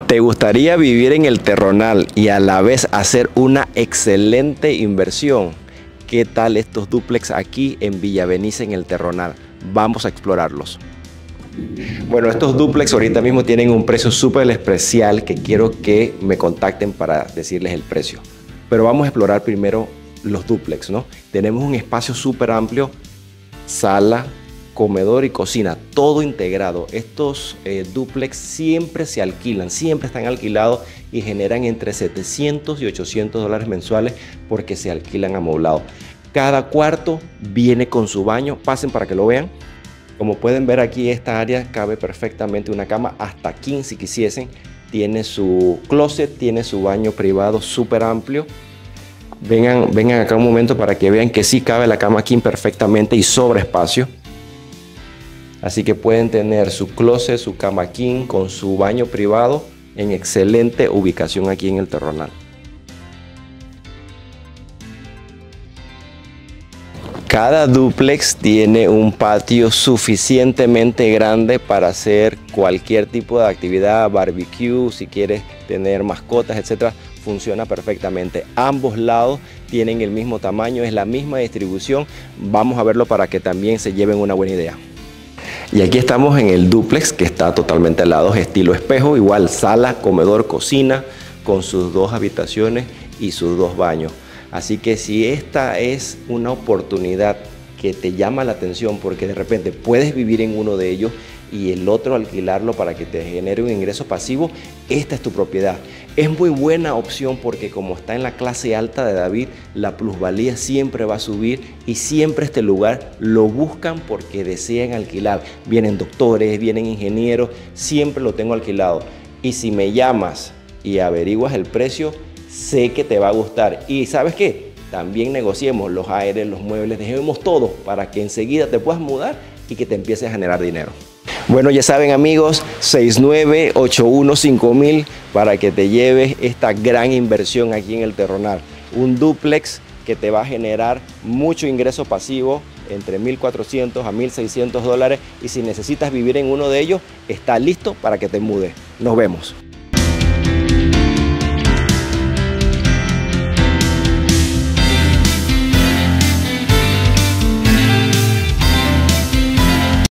¿Te gustaría vivir en el Terronal y a la vez hacer una excelente inversión? ¿Qué tal estos dúplex aquí en Villa Benicia en el Terronal? Vamos a explorarlos. Bueno, estos dúplex ahorita mismo tienen un precio súper especial que quiero que me contacten para decirles el precio. Pero vamos a explorar primero los dúplex, ¿no? Tenemos un espacio súper amplio, sala, comedor y cocina, todo integrado. Estos dúplex siempre se alquilan, siempre están alquilados y generan entre 700 y 800 dólares mensuales porque se alquilan amoblado. Cada cuarto viene con su baño, pasen para que lo vean. Como pueden ver aquí, esta área cabe perfectamente una cama, hasta 15 si quisiesen. Tiene su closet, tiene su baño privado súper amplio. Vengan acá un momento para que vean que sí cabe la cama aquí perfectamente y sobra espacio. Así que pueden tener su closet, su cama king con su baño privado en excelente ubicación aquí en el Terronal. Cada dúplex tiene un patio suficientemente grande para hacer cualquier tipo de actividad, barbecue, si quieres tener mascotas, etcétera, funciona perfectamente. Ambos lados tienen el mismo tamaño, es la misma distribución. Vamos a verlo para que también se lleven una buena idea. Y aquí estamos en el dúplex que está totalmente al lado, estilo espejo, igual sala, comedor, cocina, con sus dos habitaciones y sus dos baños. Así que si esta es una oportunidad que te llama la atención porque de repente puedes vivir en uno de ellos y el otro alquilarlo para que te genere un ingreso pasivo, esta es tu propiedad. Es muy buena opción porque como está en la clase alta de David, la plusvalía siempre va a subir y siempre este lugar lo buscan porque desean alquilar. Vienen doctores, vienen ingenieros, siempre lo tengo alquilado. Y si me llamas y averiguas el precio, sé que te va a gustar. Y ¿sabes qué? También negociemos los aires, los muebles, dejemos todo para que enseguida te puedas mudar y que te empieces a generar dinero. Bueno, ya saben amigos, 69815000 para que te lleves esta gran inversión aquí en el Terronal. Un dúplex que te va a generar mucho ingreso pasivo, entre 1.400 a 1.600 dólares, y si necesitas vivir en uno de ellos, está listo para que te mudes. Nos vemos.